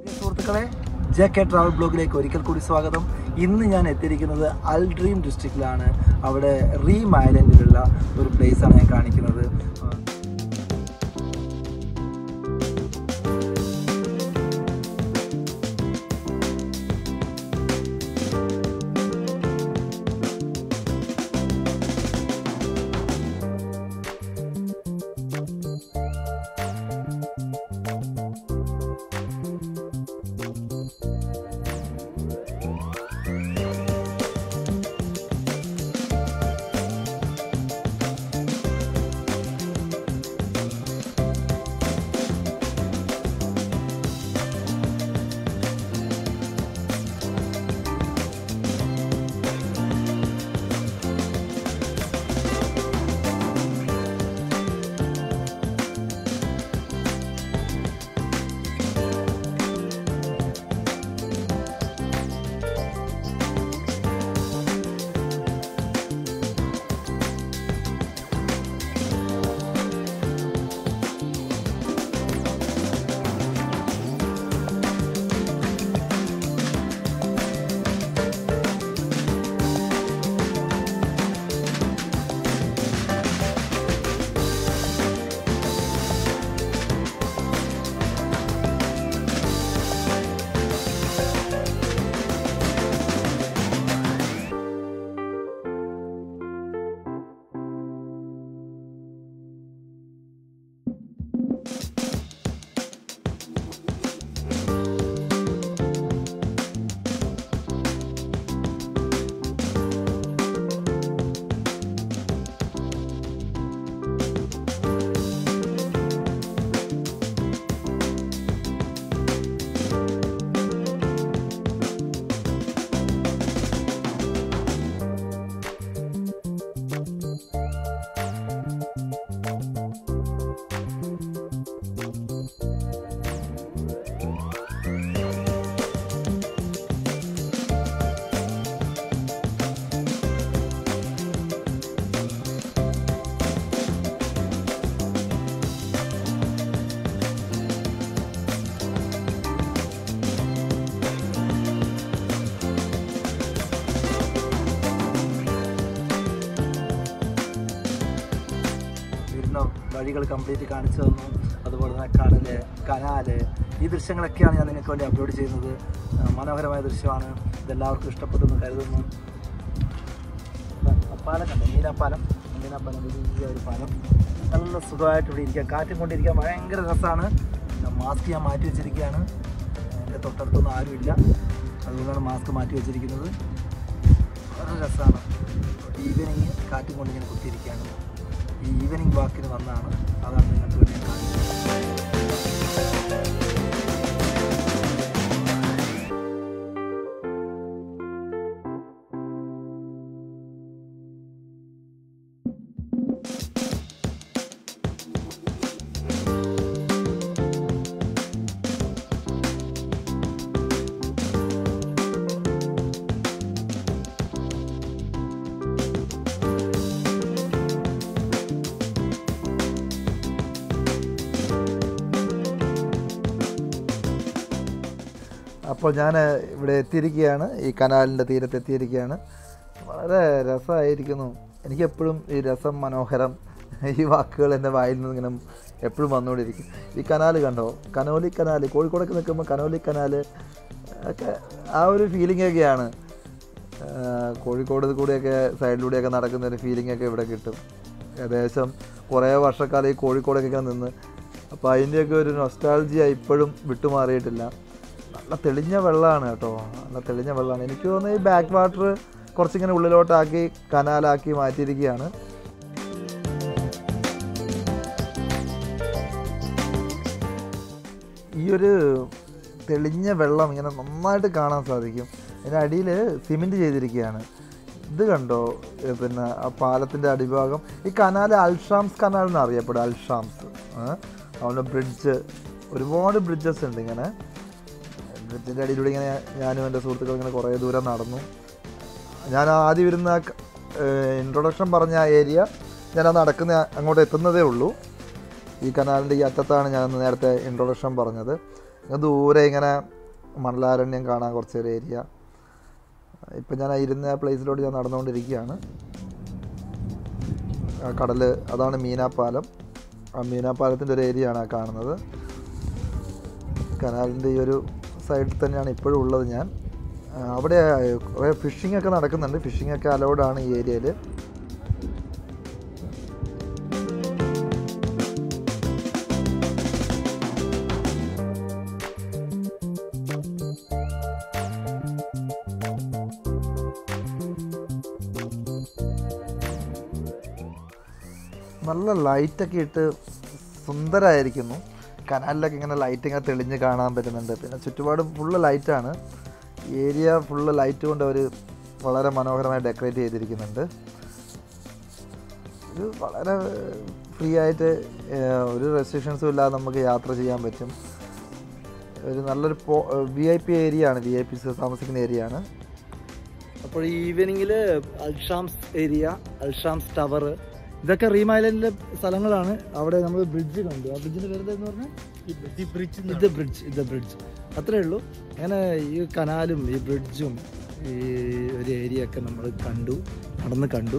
സുഹൃത്തുക്കളെ, ജെ.കെ. ട്രാവൽ ബ്ലോഗിലേക്ക് ഒരിക്കൽ കൂടി സ്വാഗതം. ഇന്ന് ഞാൻ എത്തിയിരിക്കുന്നത് അൽഡ്രീം ഡിസ്ട്രിക്റ്റിലാണ്. അവിടെ റീം ഐലൻഡിലുള്ള ഒരു പ്ലേസാണ് ഞാൻ കാണിക്കുന്നത്. വഴികൾ കംപ്ലീറ്റ് കാണിച്ചു തന്നു. അതുപോലെ തന്നെ കനാല്, ഈ ദൃശ്യങ്ങളൊക്കെയാണ് ഞാൻ നിങ്ങൾക്ക് വേണ്ടി അപ്ലോഡ് ചെയ്യുന്നത്. മനോഹരമായ ദൃശ്യമാണ്. ഇതെല്ലാവർക്കും ഇഷ്ടപ്പെട്ടെന്ന് കരുതുന്നു. പാലം കണ്ടോ, മീനാപ്പാലം വലിയ ഒരു പാലം. നല്ല സുഖമായിട്ട് ഇവിടെ ഇരിക്കുക, കാറ്റും കൊണ്ടിരിക്കാൻ ഭയങ്കര രസമാണ്. മാസ്ക് ഞാൻ മാറ്റി വെച്ചിരിക്കുകയാണ്. എൻ്റെ തൊട്ടടുത്തൊന്നും ആരുമില്ല, അതുകൊണ്ടാണ് മാസ്ക് മാറ്റി വെച്ചിരിക്കുന്നത്. വളരെ രസമാണ്. ഈവനിങ് കാറ്റും കൊണ്ട് ഇങ്ങനെ കുത്തിയിരിക്കുകയാണ്. ഈ ഈവനിങ് വാക്കിന് വന്നാണ്, അതാണ് നിങ്ങൾക്ക് വേണ്ടി കാണിക്കുന്നത്. അപ്പോൾ ഞാൻ ഇവിടെ എത്തിയിരിക്കുകയാണ്, ഈ കനാലിൻ്റെ തീരത്ത് എത്തിയിരിക്കുകയാണ്. വളരെ രസമായിരിക്കുന്നു. എനിക്കെപ്പോഴും ഈ രസം, മനോഹരം, ഈ വാക്കുകൾ എൻ്റെ വായിൽ നിന്ന് ഇങ്ങനെ എപ്പോഴും വന്നുകൊണ്ടിരിക്കും. ഈ കനാൽ കണ്ടോ, കനോലി കനാൽ, കോഴിക്കോടൊക്കെ നിൽക്കുമ്പോൾ കനോലി കനാൽ ഒക്കെ ആ ഒരു ഫീലിങ്ങൊക്കെയാണ്. കോഴിക്കോട് കൂടെയൊക്കെ സൈഡിലൂടെയൊക്കെ നടക്കുന്നൊരു ഫീലിങ്ങൊക്കെ ഇവിടെ കിട്ടും. ഏകദേശം കുറേ വർഷക്കാലം ഈ കോഴിക്കോടൊക്കെ നിന്ന്, അപ്പോൾ അതിൻ്റെയൊക്കെ ഒരു നൊസ്റ്റാൾജിയ ഇപ്പോഴും വിട്ടുമാറിയിട്ടില്ല. നല്ല തെളിഞ്ഞ വെള്ളമാണ് കേട്ടോ, നല്ല തെളിഞ്ഞ വെള്ളമാണ്. എനിക്ക് തോന്നുന്നത് ഈ ബാക്ക് വാട്ടർ കുറച്ചിങ്ങനെ ഉള്ളിലോട്ടാക്കി കനാലാക്കി മാറ്റിയിരിക്കുകയാണ്. ഈ ഒരു തെളിഞ്ഞ വെള്ളം ഇങ്ങനെ നന്നായിട്ട് കാണാൻ സാധിക്കും. അതിൻ്റെ അടിയിൽ സിമെൻറ്റ് ചെയ്തിരിക്കുകയാണ്. ഇത് കണ്ടോ, പിന്നെ ആ പാലത്തിൻ്റെ അടിഭാഗം. ഈ കനാൽ അൽഷാംസ് കനാൽ എന്നറിയപ്പെടും. അൽഷാംസ് അവൻ്റെ ബ്രിഡ്ജ്, ഒരുപാട് ബ്രിഡ്ജസ് ഉണ്ട്. ഇങ്ങനെ ബ്രിഡ്ജിൻ്റെ അടിയിലൂടെ ഇങ്ങനെ ഞാനും എൻ്റെ സുഹൃത്തുക്കളും ഇങ്ങനെ കുറേ ദൂരം നടന്നു. ഞാൻ ആദ്യം വരുന്ന ഇൻട്രൊഡക്ഷൻ പറഞ്ഞ ആ ഏരിയ ഞാൻ നടക്കുന്ന അങ്ങോട്ട് എത്തുന്നതേ ഉള്ളൂ. ഈ കനാലിൻ്റെ ഈ അറ്റത്താണ് ഞാൻ നേരത്തെ ഇൻട്രൊഡക്ഷൻ പറഞ്ഞത്. ദൂരെ ഇങ്ങനെ മണലാരണ്യം കാണാൻ കുറച്ചൊരു ഏരിയ. ഇപ്പം ഞാൻ ഇരുന്ന പ്ലേസിലോട്ട് ഞാൻ നടന്നുകൊണ്ടിരിക്കുകയാണ്. കടൽ, അതാണ് മീനാപ്പാലം. ആ മീനാപ്പാലത്തിൻ്റെ ഒരു ഏരിയ ആണ് കാണുന്നത്. കനാലിൻ്റെ ഈ ഒരു സൈഡിൽ തന്നെയാണ് ഇപ്പോഴും ഉള്ളത് ഞാൻ. അവിടെ കുറേ ഫിഷിങ്ങൊക്കെ നടക്കുന്നുണ്ട്. ഫിഷിങ്ങൊക്കെ അലൗഡാണ് ഈ ഏരിയയിൽ. നല്ല ലൈറ്റൊക്കെ ഇട്ട് സുന്ദരമായിരിക്കുന്നു. കനാലിലൊക്കെ ഇങ്ങനെ ലൈറ്റ് ഇങ്ങനെ തെളിഞ്ഞ് കാണാൻ പറ്റുന്നുണ്ട്. പിന്നെ ചുറ്റുപാടും ഫുള്ള് ലൈറ്റാണ്. ഏരിയ ഫുള്ള് ലൈറ്റ് കൊണ്ട് അവർ വളരെ മനോഹരമായി ഡെക്കറേറ്റ് ചെയ്തിരിക്കുന്നുണ്ട്. ഇത് വളരെ ഫ്രീ ആയിട്ട് ഒരു റെസ്ട്രിക്ഷൻസും ഇല്ലാതെ നമുക്ക് യാത്ര ചെയ്യാൻ പറ്റും. ഒരു നല്ലൊരു VIP ഏരിയ ആണ്, VIPs താമസിക്കുന്ന ഏരിയ ആണ്. അപ്പോൾ ഈവനിങ്ങിൽ അൽഷാംസ് ഏരിയ, അൽഷാംസ് ടവർ, ഇതൊക്കെ റീം ഐലൻഡിലെ സ്ഥലങ്ങളാണ്. അവിടെ നമ്മൾ ബ്രിഡ്ജ് കണ്ടു. ആ ബ്രിഡ്ജിൻ്റെ പേര് എന്ന് പറഞ്ഞാൽ ഇത് ബ്രിഡ്ജ് അത്രേ ഉള്ളൂ. അങ്ങനെ ഈ കനാലും ഈ ബ്രിഡ്ജും ഈ ഒരു ഏരിയ ഒക്കെ നമ്മൾ നടന്ന് കണ്ടു.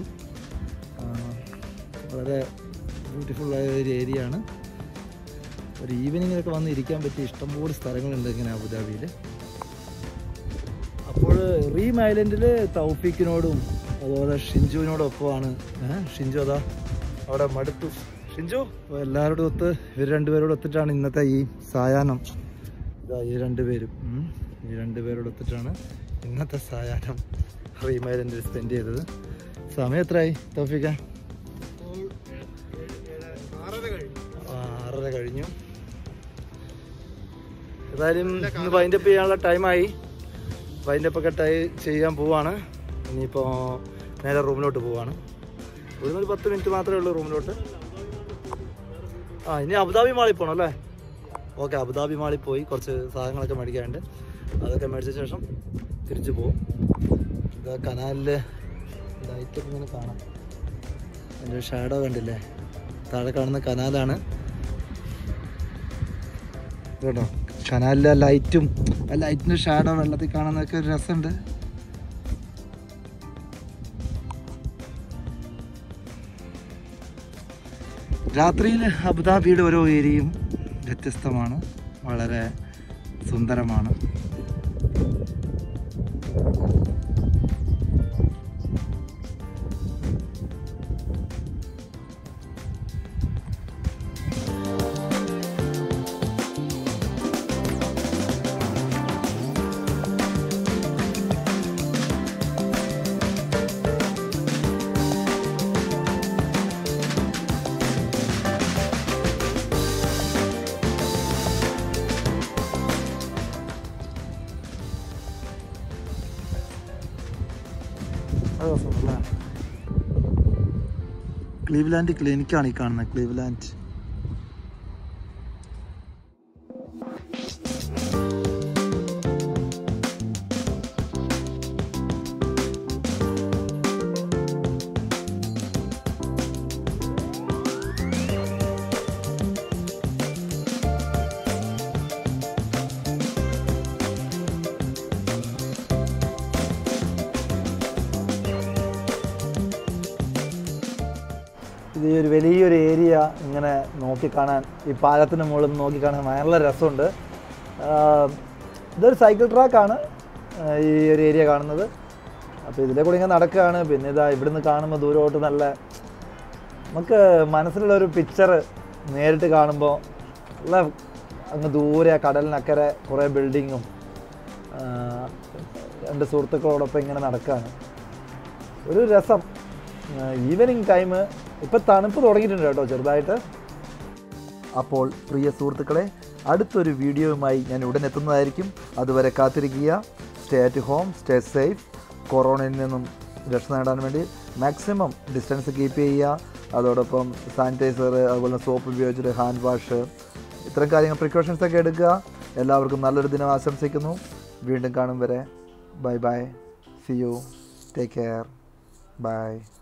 വളരെ ബ്യൂട്ടിഫുള്ളായ ഒരു ഏരിയ ആണ്. ഒരു ഈവനിങ്ങിലൊക്കെ വന്ന് ഇരിക്കാൻ പറ്റിയ ഇഷ്ടംപോലെ സ്ഥലങ്ങളുണ്ട് ഇങ്ങനെ അബുദാബിയിൽ. അപ്പോൾ റീം ഐലൻഡിൽ തൗഫീഖിനോടും അതുപോലെ ഷിഞ്ചുവിനോടൊപ്പമാണ്. ഷിഞ്ചു അതാ അവിടെ മടുത്തു. ഷിഞ്ചു എല്ലാവരോടും ഒത്ത്, ഇവർ രണ്ടുപേരോട് ഒത്തിട്ടാണ് ഇന്നത്തെ ഈ സായാഹ്നം. ഇതാ ഈ രണ്ടുപേരോടൊത്തിട്ടാണ് ഇന്നത്തെ സായാഹ്നം റീം ഐലൻഡിൽ സ്പെൻഡ് ചെയ്തത്. സമയം എത്രയായി തൗഫീഖ? 6:30 കഴിഞ്ഞു. ഏതായാലും ഇന്ന് വൈൻഡപ്പ് ചെയ്യാനുള്ള ടൈമായി. വൈൻഡപ്പൊക്കെ ചെയ്യാൻ പോവാണ്. ഇനിയിപ്പോൾ നേരെ റൂമിലോട്ട് പോവാണ്. ഇവിടുന്ന് ഒരു 10 മിനിറ്റ് മാത്രമേ ഉള്ളൂ റൂമിലോട്ട്. ഇനി അബുദാബി മാളിൽ പോകണം അല്ലേ? ഓക്കെ, അബുദാബി മാളിൽ പോയി കുറച്ച് സാധനങ്ങളൊക്കെ മേടിക്കാനുണ്ട്. അതൊക്കെ മേടിച്ച ശേഷം തിരിച്ചു പോകും. ഇത് കനാലിൽ ലൈറ്റൊക്കെ ഇങ്ങനെ കാണാം. അതിൻ്റെ ഷാഡോ കണ്ടില്ലേ? താഴെ കാണുന്ന കനാലാണ് കേട്ടോ. കനാലിലെ ലൈറ്റും ആ ലൈറ്റിൻ്റെ ഷാഡോ വെള്ളത്തിൽ കാണുന്നതൊക്കെ ഒരു രസമുണ്ട്. രാത്രിയിൽ അബുദാബിയുടെ ഓരോ ഏരിയയും വ്യത്യസ്തമാണ്, വളരെ സുന്ദരമാണ്. ക്ലീവ്ലാൻഡ് ക്ലിനിക്കാണ് ഈ കാണുന്നത്. ക്ലീവ്ലാൻഡ് ഇത് ഒരു വലിയൊരു ഏരിയ ഇങ്ങനെ നോക്കിക്കാണാൻ, ഈ പാലത്തിന് മുകളിൽ നോക്കിക്കാണാൻ നല്ല രസമുണ്ട്. ഇതൊരു സൈക്കിൾ ട്രാക്കാണ് ഈ ഒരു ഏരിയ കാണുന്നത്. അപ്പോൾ ഇതിലെ കൂടി ഇങ്ങനെ നടക്കുകയാണ്. പിന്നെ ഇതാ ഇവിടുന്ന് കാണുമ്പോൾ ദൂരോട്ട് നല്ല നമുക്ക് മനസ്സിലുള്ളൊരു പിക്ചർ നേരിട്ട് കാണുമ്പോൾ നല്ല അങ്ങ് ദൂരെ കടലിനക്കരെ കുറേ ബിൽഡിങ്ങും രണ്ട് സുഹൃത്തുക്കളോടൊപ്പം ഇങ്ങനെ നടക്കുകയാണ്. ഒരു രസം. Evening time. ഇപ്പം തണുപ്പ് തുടങ്ങിയിട്ടുണ്ട് കേട്ടോ ചെറുതായിട്ട്. അപ്പോൾ പ്രിയ സുഹൃത്തുക്കളെ, അടുത്തൊരു വീഡിയോയുമായി ഞാൻ ഉടൻ എത്തുന്നതായിരിക്കും. അതുവരെ കാത്തിരിക്കുക. Stay at home, stay safe. കൊറോണയിൽ നിന്നും രക്ഷ നേടാൻ വേണ്ടി മാക്സിമം ഡിസ്റ്റൻസ് കീപ്പ് ചെയ്യുക. അതോടൊപ്പം സാനിറ്റൈസർ, അതുപോലെ സോപ്പ് ഉപയോഗിച്ചിട്ട് ഹാൻഡ് വാഷ്, ഇത്തരം കാര്യങ്ങൾ പ്രിക്കോഷൻസൊക്കെ എടുക്കുക. എല്ലാവർക്കും നല്ലൊരു ദിനം ആശംസിക്കുന്നു. വീണ്ടും കാണും വരെ bye bye. See you. Take care. By.